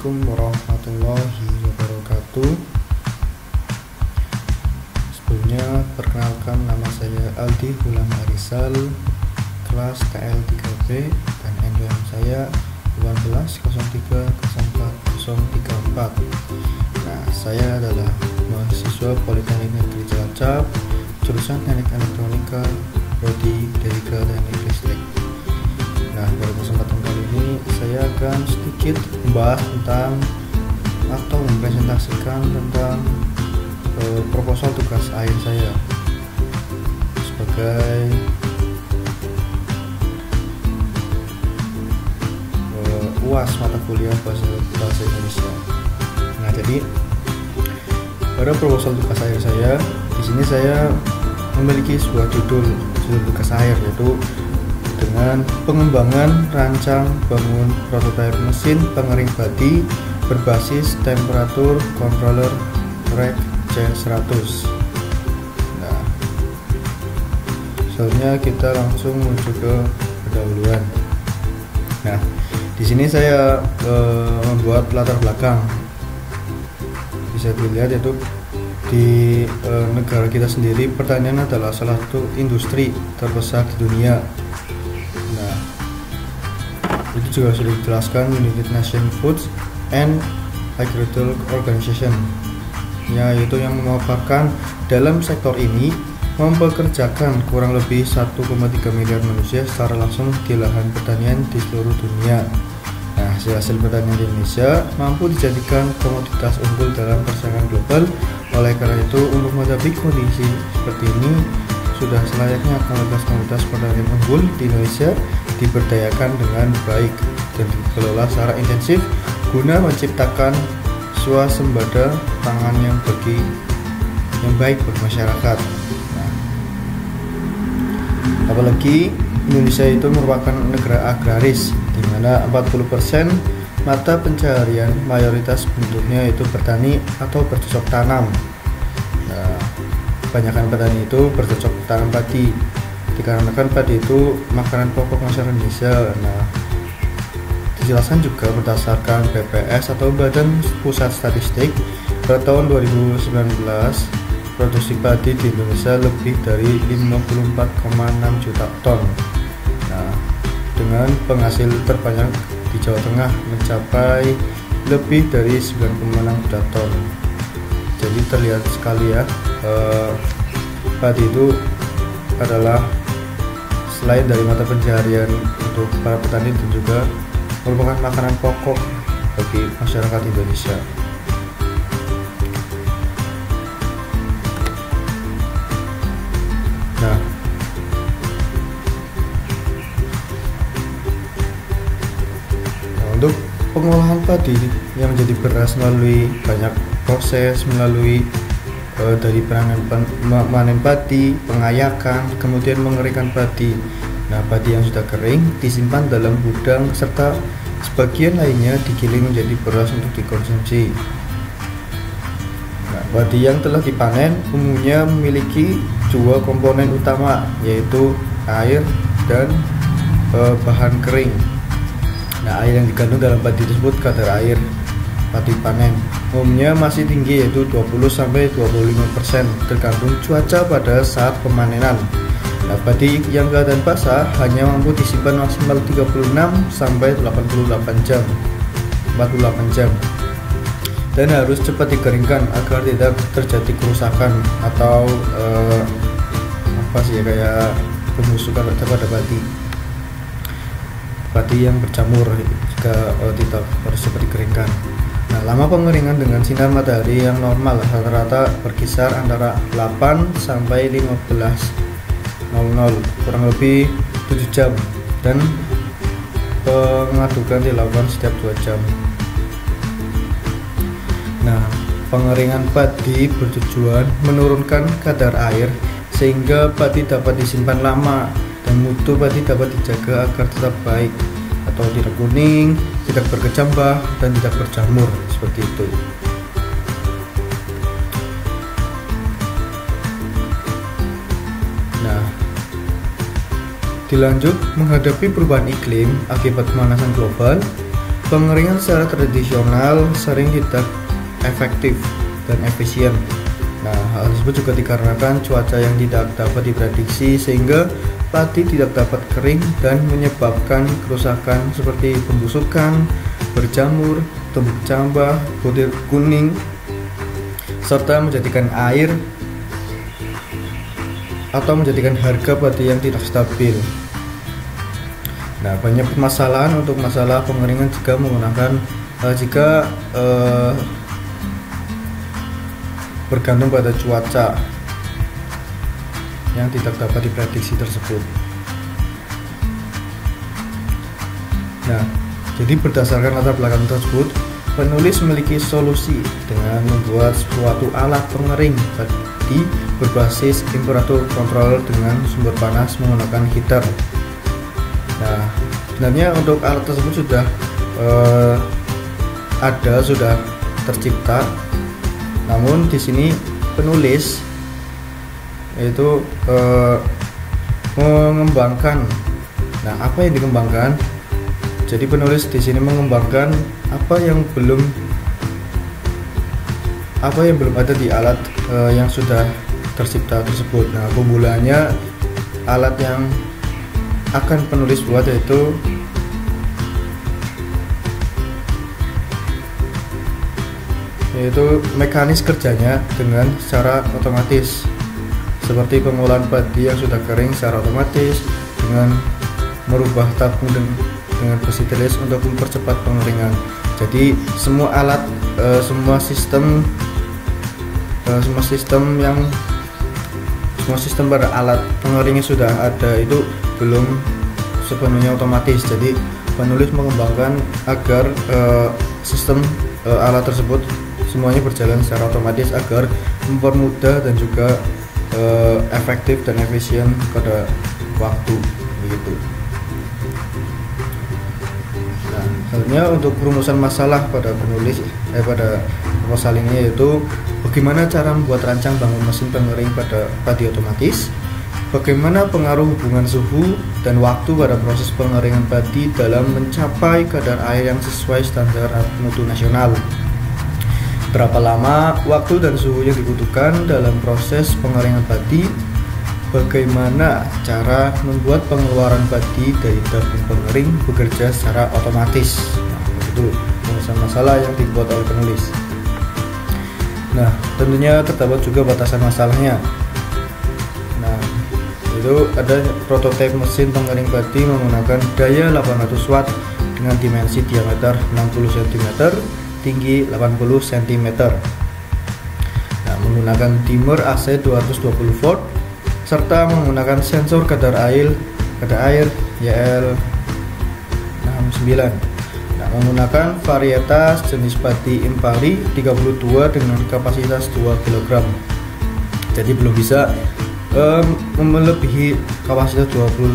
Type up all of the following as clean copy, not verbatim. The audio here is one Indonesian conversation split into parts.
Assalamualaikum warahmatullahi wabarakatuh. Sebelumnya perkenalkan, nama saya Aldi Hulam Arisal, kelas TL3B, dan NPM saya 18030404. Nah, saya adalah mahasiswa Politeknik Negeri Cilacap, jurusan Teknik Elektronika, prodi Dedika Teknik Listrik. Nah, pada kesempatan kali ini saya akan sedikit membahas tentang atau mempresentasikan tentang proposal tugas akhir saya sebagai UAS mata kuliah bahasa Indonesia. Nah, jadi pada proposal tugas akhir saya di sini saya memiliki sebuah judul tugas akhir, yaitu dengan pengembangan rancang bangun prototipe mesin pengering badi berbasis temperatur controller rack C100. Nah, selanjutnya kita langsung menuju ke pendahuluan. Nah, di sini saya membuat latar belakang. Bisa dilihat yaitu di negara kita sendiri pertanian adalah salah satu industri terbesar di dunia. Nah, itu juga sudah dijelaskan United Nations Food and Agriculture Organization, yaitu yang memaparkan dalam sektor ini mempekerjakan kurang lebih 1,3 miliar manusia secara langsung di lahan pertanian di seluruh dunia. Nah, hasil pertanian di Indonesia mampu dijadikan komoditas unggul dalam persaingan global. Oleh karena itu, untuk menghadapi kondisi seperti ini, sudah selayaknya komoditas pertanian unggul di Indonesia diberdayakan dengan baik dan dikelola secara intensif guna menciptakan swasembada pangan yang baik bagi masyarakat. Nah, apalagi Indonesia itu merupakan negara agraris, di mana 40% mata pencaharian mayoritas penduduknya itu bertani atau bercocok tanam. Nah, kebanyakan petani itu bercocok tanam padi, dikarenakan padi itu makanan pokok masyarakat Indonesia. Nah, dijelaskan juga berdasarkan BPS atau Badan Pusat Statistik, pada tahun 2019 produksi padi di Indonesia lebih dari 54,6 juta ton. Nah, dengan penghasil terbanyak di Jawa Tengah mencapai lebih dari 9,6 juta ton. Jadi terlihat sekali ya, padi itu adalah selain dari mata pencaharian untuk para petani dan juga merupakan makanan pokok bagi masyarakat Indonesia. Nah, untuk pengolahan padi yang menjadi beras melalui banyak proses, melalui dari panen padi, pengayakan, kemudian mengeringkan padi. Nah, padi yang sudah kering disimpan dalam gudang serta sebagian lainnya digiling menjadi beras untuk dikonsumsi. Nah, padi yang telah dipanen umumnya memiliki dua komponen utama, yaitu air dan bahan kering. Nah, air yang dikandung dalam padi tersebut kadar air padi panen umumnya masih tinggi, yaitu 20-25%, tergantung cuaca pada saat pemanenan. Nah, padi yang keadaan basah hanya mampu disimpan maksimal 36-48 jam, 48 jam, dan harus cepat dikeringkan agar tidak terjadi kerusakan atau kayak pembusukan pada padi yang berjamur jika tidak harus cepat dikeringkan. Nah, lama pengeringan dengan sinar matahari yang normal rata-rata berkisar antara 8 sampai 15.00, kurang lebih 7 jam, dan pengadukan dilakukan setiap 2 jam. Nah, pengeringan padi bertujuan menurunkan kadar air sehingga padi dapat disimpan lama dan mutu padi dapat dijaga agar tetap baik atau tidak kuning, tidak berkecambah, dan tidak berjamur, seperti itu. Nah, dilanjut menghadapi perubahan iklim akibat pemanasan global, Pengeringan secara tradisional sering tidak efektif dan efisien. Nah, hal tersebut juga dikarenakan cuaca yang tidak dapat diprediksi sehingga padi tidak dapat kering dan menyebabkan kerusakan seperti pembusukan, berjamur, tumbuk cambah, butir kuning, serta menjadikan air atau menjadikan harga padi yang tidak stabil. Nah, banyak permasalahan untuk masalah pengeringan jika menggunakan bergantung pada cuaca yang tidak dapat diprediksi tersebut. Nah, jadi berdasarkan latar belakang tersebut, penulis memiliki solusi dengan membuat suatu alat pengering padi berbasis temperatur kontrol dengan sumber panas menggunakan heater. Nah, sebenarnya untuk alat tersebut sudah sudah tercipta. Namun di sini penulis yaitu mengembangkan. Nah, apa yang dikembangkan? Jadi penulis di sini mengembangkan apa yang belum ada di alat yang sudah tercipta tersebut. Nah, pemulaannya alat yang akan penulis buat yaitu mekanis kerjanya dengan secara otomatis, seperti pengolahan padi yang sudah kering secara otomatis dengan merubah tabung dengan besi tilis untuk mempercepat pengeringan. Jadi semua alat, semua sistem pada alat pengeringnya sudah ada itu belum sepenuhnya otomatis. Jadi penulis mengembangkan agar sistem alat tersebut semuanya berjalan secara otomatis agar mempermudah dan juga efektif dan efisien pada waktu begitu. Nah, selanjutnya untuk perumusan masalah pada pada proposal ini yaitu bagaimana cara membuat rancang bangun mesin pengering pada padi otomatis, bagaimana pengaruh hubungan suhu dan waktu pada proses pengeringan padi dalam mencapai kadar air yang sesuai standar mutu nasional, berapa lama waktu dan suhu yang dibutuhkan dalam proses pengeringan padi, bagaimana cara membuat pengeluaran padi dari tabung pengering bekerja secara otomatis. Nah, itu masalah yang dibuat oleh penulis. Nah, tentunya terdapat juga batasan masalahnya. Nah, itu ada prototipe mesin pengering padi menggunakan daya 800 watt dengan dimensi diameter 60 cm, tinggi 80 cm. Nah, menggunakan dimmer AC 220 volt serta menggunakan sensor kadar air YL69. Nah, menggunakan varietas jenis padi Impari 32 dengan kapasitas 2 kg. Jadi belum bisa melebihi kapasitas 20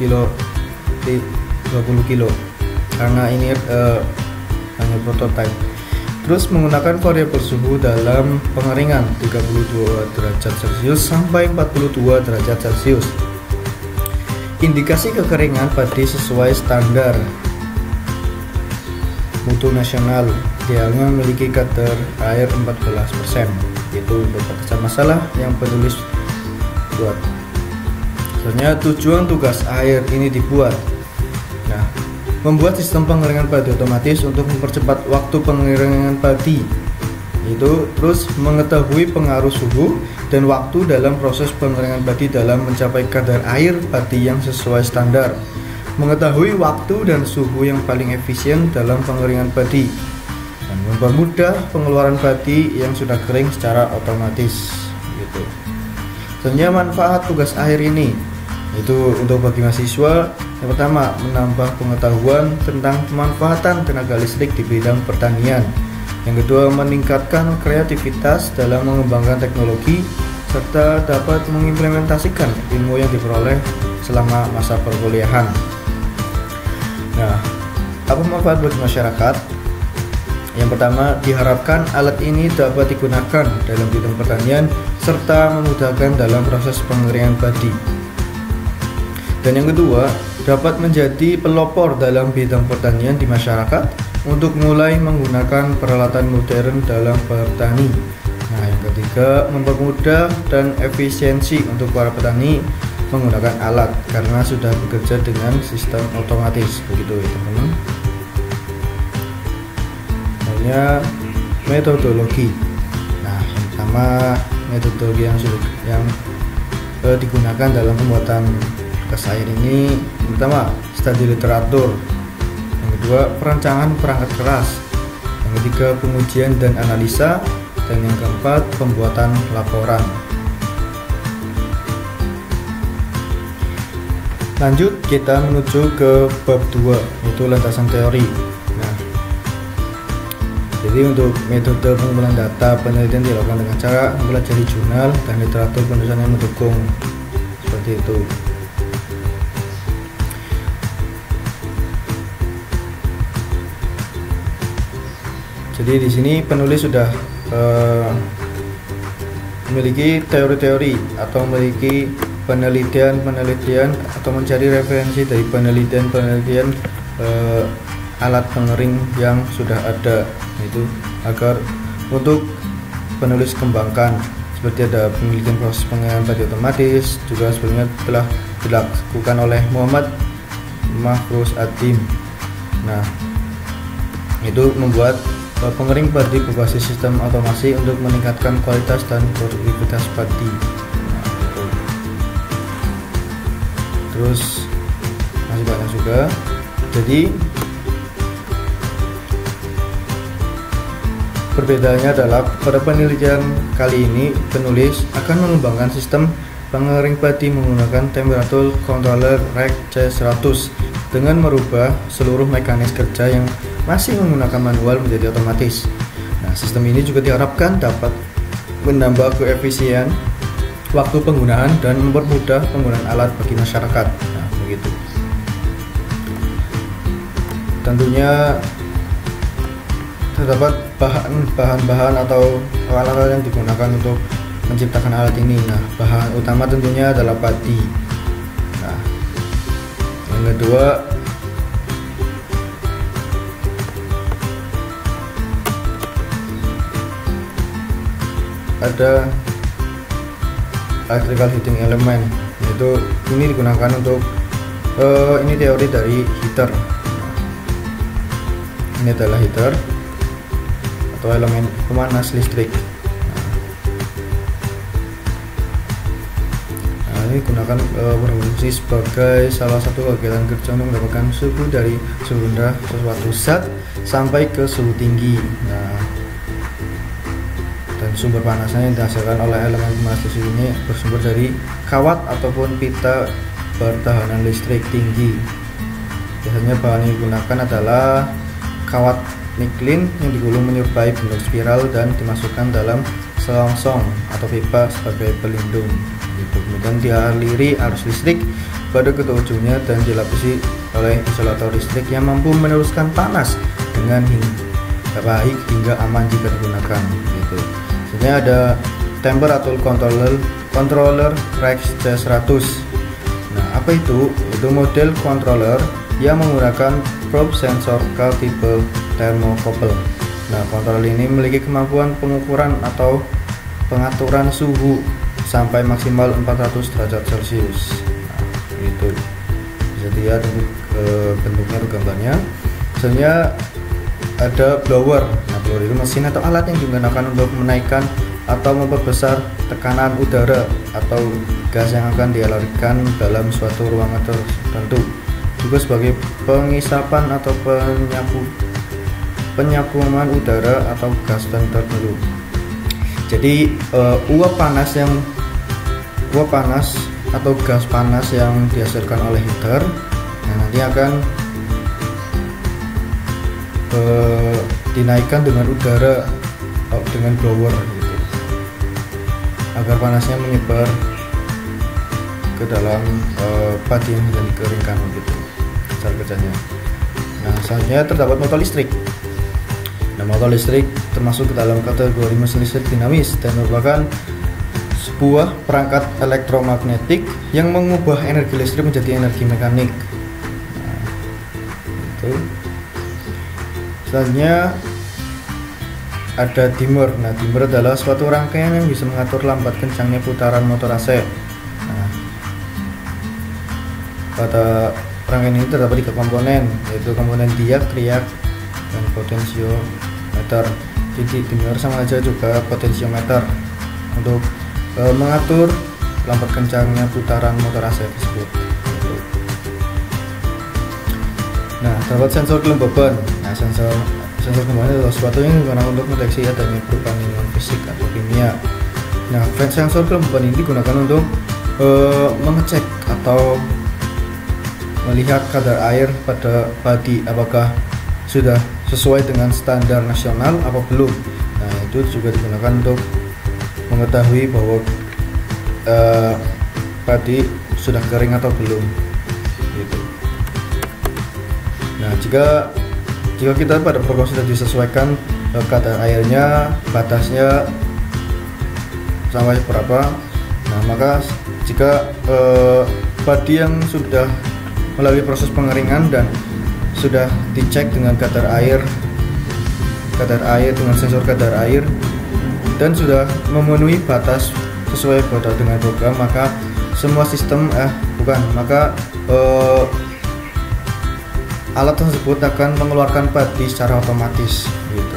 kilo karena ini hanya prototipe. Terus menggunakan variabel suhu dalam pengeringan 32 derajat Celcius sampai 42 derajat Celcius. Indikasi kekeringan padi sesuai standar mutu nasional, idealnya memiliki kadar air 14%. Itu untuk batasan masalah yang penulis buat. Sebenarnya tujuan tugas air ini dibuat. Nah, membuat sistem pengeringan padi otomatis untuk mempercepat waktu pengeringan padi. Itu terus mengetahui pengaruh suhu dan waktu dalam proses pengeringan padi dalam mencapai kadar air padi yang sesuai standar. Mengetahui waktu dan suhu yang paling efisien dalam pengeringan padi dan mempermudah pengeluaran padi yang sudah kering secara otomatis gitu. Sebenarnya manfaat tugas air ini itu untuk bagi mahasiswa, yang pertama menambah pengetahuan tentang pemanfaatan tenaga listrik di bidang pertanian, yang kedua meningkatkan kreativitas dalam mengembangkan teknologi serta dapat mengimplementasikan ilmu yang diperoleh selama masa perkuliahan. Nah, apa manfaat bagi masyarakat? Yang pertama, diharapkan alat ini dapat digunakan dalam bidang pertanian serta memudahkan dalam proses pengeringan padi. Dan yang kedua, dapat menjadi pelopor dalam bidang pertanian di masyarakat untuk mulai menggunakan peralatan modern dalam bertani. Nah, yang ketiga, mempermudah dan efisiensi untuk para petani menggunakan alat karena sudah bekerja dengan sistem otomatis, begitu ya teman-teman. Hanya metodologi. Nah, yang pertama metodologi yang digunakan dalam pembuatan gas air ini, pertama studi literatur, yang kedua perancangan perangkat keras, yang ketiga pengujian dan analisa, dan yang keempat pembuatan laporan. Lanjut kita menuju ke bab 2, yaitu landasan teori. Nah, jadi untuk metode pengumpulan data penelitian dilakukan dengan cara mempelajari jurnal dan literatur penulisan yang mendukung, seperti itu. Jadi di sini penulis sudah memiliki teori-teori atau memiliki penelitian atau mencari referensi dari penelitian alat pengering yang sudah ada, itu agar untuk penulis kembangkan, seperti ada penelitian proses pengeringan padi otomatis juga sebelumnya telah dilakukan oleh Muhammad Mahfuz Adim. Nah, itu membuat pengering padi berbasis sistem otomasi untuk meningkatkan kualitas dan produktivitas padi. Nah, itu. Terus masih banyak juga. Jadi perbedaannya adalah pada penelitian kali ini penulis akan mengembangkan sistem pengering padi menggunakan temperature controller REC C100 dengan merubah seluruh mekanis kerja yang masih menggunakan manual menjadi otomatis. Nah, sistem ini juga diharapkan dapat menambah keefisien waktu penggunaan dan mempermudah penggunaan alat bagi masyarakat. Nah, begitu. Tentunya terdapat bahan-bahan atau alat-alat yang digunakan untuk menciptakan alat ini. Nah, bahan utama tentunya adalah padi. Nah, yang kedua ada electrical heating element, yaitu ini digunakan untuk ini teori dari heater. Ini adalah heater atau elemen pemanas listrik. Nah, ini digunakan berfungsi sebagai salah satu kegiatan kerja untuk mendapatkan suhu dari suhu rendah suatu zat sampai ke suhu tinggi. Nah, dan sumber panasnya yang dihasilkan oleh elemen pemanas listrik ini bersumber dari kawat ataupun pita pertahanan listrik tinggi. Biasanya bahan yang digunakan adalah kawat niklin yang digulung menyerupai bentuk spiral dan dimasukkan dalam selongsong atau pipa sebagai pelindung. Kemudian dialiri arus listrik pada kedua ujungnya dan dilapisi oleh isolator listrik yang mampu meneruskan panas dengan baik hingga aman jika digunakan. Gitu. Sebenarnya ada temperature controller REC C100. Nah, apa itu? Itu model controller yang menggunakan probe sensor tipe thermocouple. Nah, controller ini memiliki kemampuan pengukuran atau pengaturan suhu sampai maksimal 400 derajat Celcius. Nah, itu bisa dilihat bentuknya atau gambarnya. Misalnya ada blower. Nah, blower itu mesin atau alat yang digunakan untuk menaikkan atau memperbesar tekanan udara atau gas yang akan dialirkan dalam suatu ruangan tertentu. Juga sebagai pengisapan atau penyakuman udara atau gas tertentu. Jadi uap panas atau gas panas yang dihasilkan oleh heater, nah, nanti akan dinaikkan dengan udara dengan blower gitu, agar panasnya menyebar ke dalam padi yang sudah dikeringkan gitu cara kerjanya. Nah, selanjutnya terdapat motor listrik. Nah, motor listrik termasuk ke dalam kategori mesin listrik dinamis dan merupakan sebuah perangkat elektromagnetik yang mengubah energi listrik menjadi energi mekanik. Nah, itu. Selanjutnya ada dimmer. Nah, dimmer adalah suatu rangkaian yang bisa mengatur lambat kencangnya putaran motor AC. Nah, pada rangkaian ini terdapat 3 komponen, yaitu komponen diag, triag, dan potensiometer. Jadi dimmer sama aja juga potensiometer untuk mengatur lambat kencangnya putaran motor AC tersebut. Nah, terdapat sensor kelembaban. Nah, sensor kelembaban adalah sesuatu yang digunakan untuk mendeteksi adanya perubahan lingkungan fisik atau kimia. Nah, sensor kelembaban ini digunakan untuk mengecek atau melihat kadar air pada padi apakah sudah sesuai dengan standar nasional apa belum. Nah, itu juga digunakan untuk mengetahui bahwa padi sudah kering atau belum gitu. Nah, jika kita pada program sudah disesuaikan kadar airnya, batasnya sampai berapa, nah maka jika padi yang sudah melalui proses pengeringan dan sudah dicek dengan kadar air dengan sensor kadar air dan sudah memenuhi batas sesuai batas dengan program, maka semua sistem alat tersebut akan mengeluarkan padi secara otomatis gitu.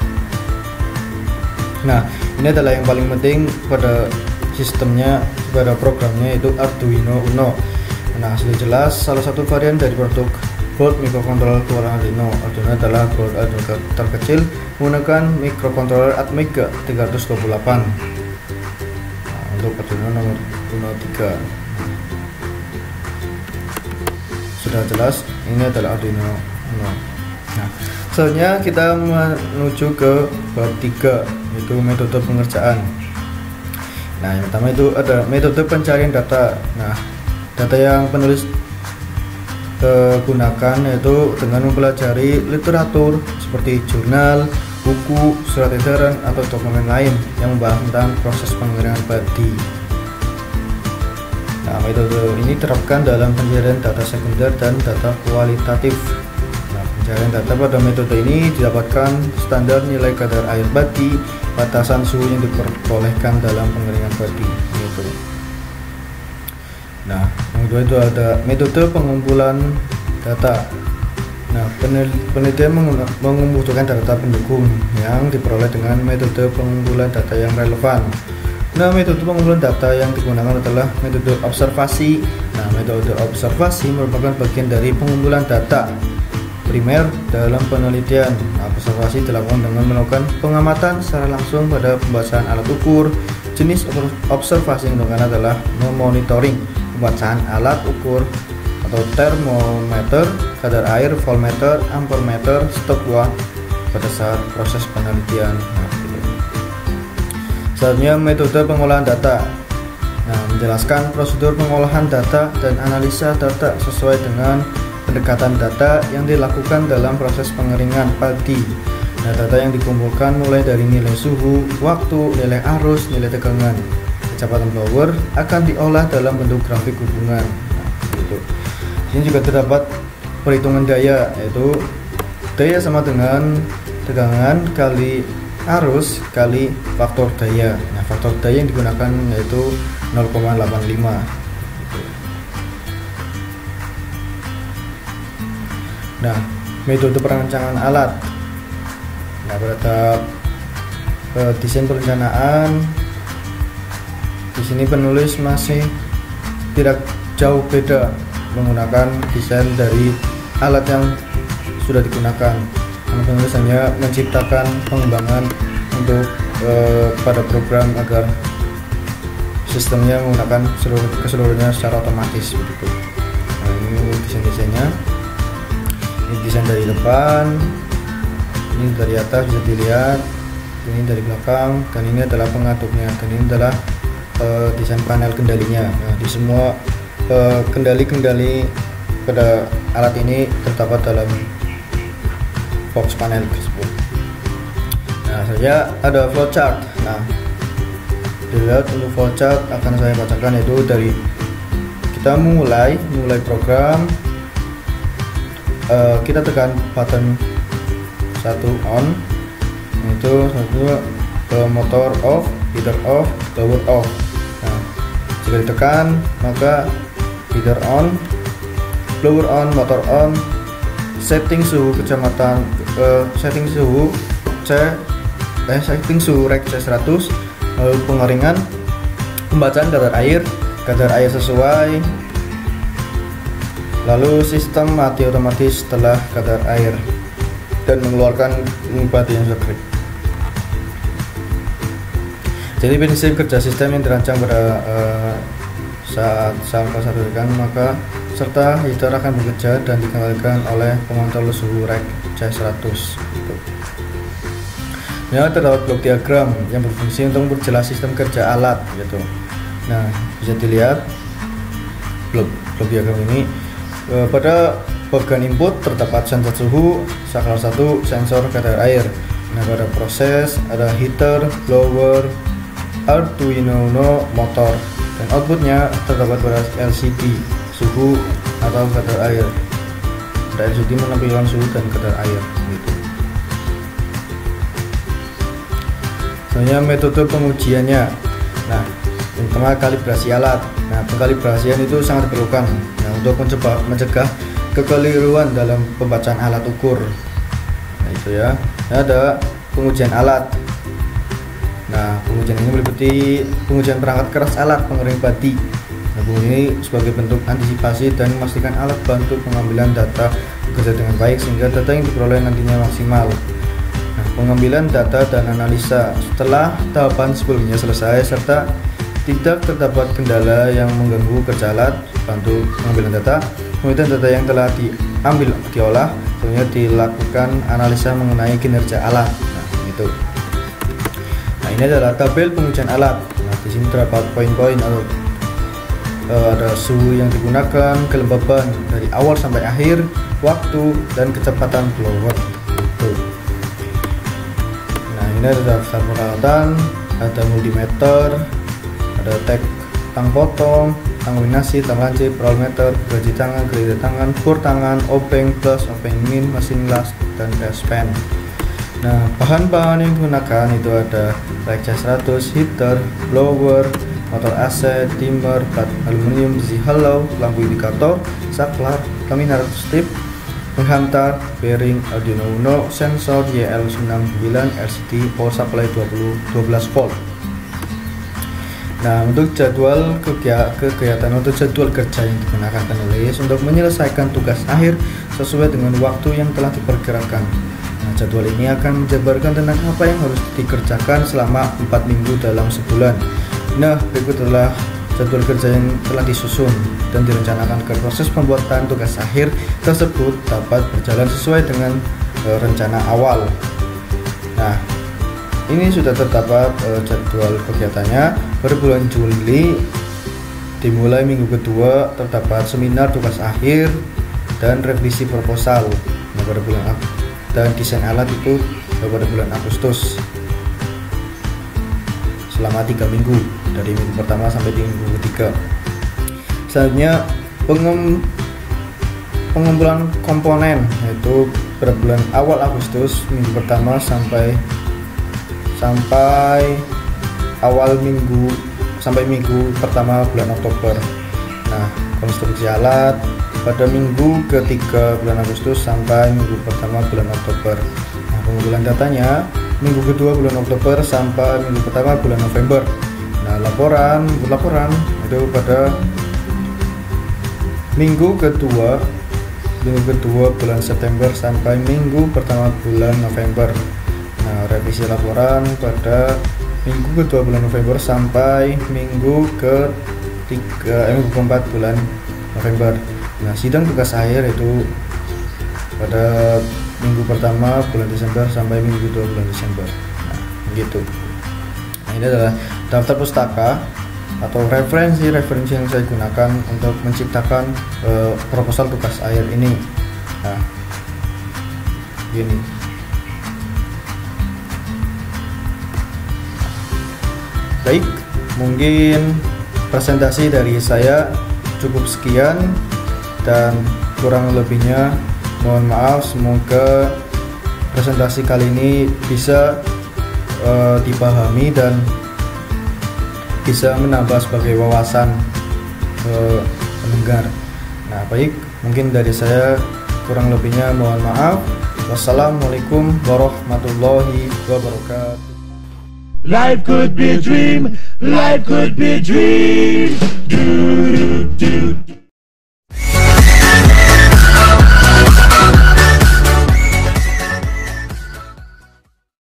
Nah, ini adalah yang paling penting pada sistemnya, pada programnya, yaitu Arduino Uno. Nah, sudah jelas salah satu varian dari produk board microcontroller keluaran Arduino. Arduino adalah board Arduino terkecil menggunakan microcontroller Atmega 328. Nah, untuk Arduino nomor Uno 3 sudah jelas, ini adalah Arduino Uno. Nah, selanjutnya kita menuju ke bab 3, yaitu metode pengerjaan. Nah, yang pertama itu ada metode pencarian data. Nah, data yang penulis gunakan yaitu dengan mempelajari literatur seperti jurnal, buku, surat edaran, atau dokumen lain yang membahas tentang proses pengeringan padi. Nah, metode ini diterapkan dalam pencarian data sekunder dan data kualitatif. Nah, pencarian data pada metode ini didapatkan standar nilai kadar air padi, batasan suhu yang diperbolehkan dalam pengeringan padi gitu. Nah, yang kedua itu ada metode pengumpulan data. Nah, penelitian membutuhkan data pendukung yang diperoleh dengan metode pengumpulan data yang relevan. Nah, metode pengumpulan data yang digunakan adalah metode observasi. Nah, metode observasi merupakan bagian dari pengumpulan data primer dalam penelitian. Nah, observasi dilakukan dengan melakukan pengamatan secara langsung pada pembacaan alat ukur. Jenis observasi yang digunakan adalah memonitoring pembacaan alat ukur atau termometer, kadar air, voltmeter, ampermeter, stopwatch pada saat proses penelitian. Nah, selanjutnya metode pengolahan data. Nah, menjelaskan prosedur pengolahan data dan analisa data sesuai dengan pendekatan data yang dilakukan dalam proses pengeringan padi. Nah, data yang dikumpulkan mulai dari nilai suhu, waktu, nilai arus, nilai tegangan, kecepatan blower akan diolah dalam bentuk grafik hubungan. Nah, gitu. Ini juga terdapat perhitungan daya, yaitu daya sama dengan tegangan kali arus kali faktor daya. Nah, faktor daya yang digunakan yaitu 0,85. Nah, metode perancangan alat. Nah, pada tahap desain perencanaan, di sini penulis masih tidak jauh beda menggunakan desain dari alat yang sudah digunakan. Penulis hanya menciptakan pengembangan untuk pada program agar sistemnya menggunakan keseluruhannya secara otomatis begitu. Nah, ini desainnya. Ini desain dari depan, ini dari atas bisa dilihat, ini dari belakang, dan ini adalah pengatupnya, dan ini adalah desain panel kendalinya. Nah, di semua kendali-kendali pada alat ini terdapat dalam box panel tersebut. Nah, saja ada flowchart. Nah, dilihat untuk flowchart akan saya bacakan, yaitu dari kita mulai program, kita tekan button satu on, itu satu motor off, heater off, blower off. Nah, jika ditekan maka heater on, blower on, motor on, setting suhu kecamatan, setting suhu rek C100, lalu pengeringan, pembacaan kadar air sesuai, lalu sistem mati otomatis setelah kadar air dan mengeluarkan bati yang sudah kering. Jadi prinsip kerja sistem yang dirancang pada saat sampah satu tekan maka serta heater akan bekerja dan dikendalikan oleh pengontrol suhu rek C100. Ya, terdapat blok diagram yang berfungsi untuk memperjelas sistem kerja alat gitu. Nah, bisa dilihat blok diagram ini pada bagian input terdapat sensor suhu, salah satu sensor kadar air. Nah, pada proses ada heater, blower, Arduino motor, dan outputnya terdapat pada LCD suhu atau kadar air. Pada LCD menampilkan suhu dan kadar air gitu. Selanjutnya metode pengujiannya. Nah, yang pertama kalibrasi alat. Nah, pengkalibrasian itu sangat diperlukan. Nah, untuk mencegah kekeliruan dalam pembacaan alat ukur. Nah, itu ya. Nah, ada pengujian alat. Nah, pengujian ini meliputi pengujian perangkat keras alat pengering bati. Nah, ini sebagai bentuk antisipasi dan memastikan alat bantu pengambilan data bekerja dengan baik sehingga data yang diperoleh nantinya maksimal. Nah, pengambilan data dan analisa setelah tahapan sebelumnya selesai serta tidak terdapat kendala yang mengganggu kerja alat bantu pengambilan data. Kemudian data yang telah diolah selanjutnya dilakukan analisa mengenai kinerja alat. Nah, itu. Nah, ini adalah tabel pengujian alat. Nah, di sini terdapat poin-poin atau ada suhu yang digunakan, kelembaban dari awal sampai akhir, waktu dan kecepatan blower. Nah, ini ada daftar peralatan, ada multimeter, ada tang potong, tang kombinasi, tang lancip, rollmeter, gaji tangan, gerigi tangan, bor tangan, obeng plus, obeng min, mesin las, dan gas pen. Nah, bahan-bahan yang digunakan itu ada rek C100, heater, blower, motor AC, dimmer, plat aluminium, besi halau, lampu indikator, saklar, laminar strip, penghantar, bearing, Arduino Uno, sensor YL99, LCD, power supply 12 volt. Nah, untuk jadwal kegiatan atau jadwal kerja yang digunakan penulis untuk menyelesaikan tugas akhir sesuai dengan waktu yang telah diperkirakan. Nah, jadwal ini akan menjabarkan tentang apa yang harus dikerjakan selama 4 minggu dalam sebulan. Nah, berikut adalah jadwal kerja yang telah disusun dan direncanakan agar proses pembuatan tugas akhir tersebut dapat berjalan sesuai dengan rencana awal. Nah, ini sudah terdapat jadwal kegiatannya. Pada bulan Juli dimulai minggu kedua terdapat seminar tugas akhir dan revisi proposal. Nah, pada bulan dan desain alat itu pada bulan Agustus selama 3 minggu dari minggu pertama sampai di minggu ketiga. Selanjutnya pengumpulan komponen yaitu pada bulan awal Agustus minggu pertama sampai minggu pertama bulan Oktober. Nah, konstruksi alat pada minggu ketiga bulan Agustus sampai minggu pertama bulan Oktober. Nah, pengumpulan datanya minggu kedua bulan Oktober sampai minggu pertama bulan November. Nah, laporan itu pada minggu kedua bulan September sampai minggu pertama bulan November. Nah, revisi laporan pada minggu kedua bulan November sampai minggu keempat bulan November. Nah, sidang tugas akhir itu pada minggu pertama bulan Desember sampai minggu kedua bulan Desember. Nah, begitu. Nah, ini adalah daftar pustaka atau referensi yang saya gunakan untuk menciptakan proposal tugas akhir ini. Nah, gini. Baik, mungkin presentasi dari saya cukup sekian dan kurang lebihnya mohon maaf. Semoga presentasi kali ini bisa dipahami dan bisa menambah sebagai wawasan pendengar. Nah, baik, mungkin dari saya kurang lebihnya mohon maaf. Wassalamualaikum warahmatullahi wabarakatuh. Life could be a dream, life could be a dream. Do, do, do.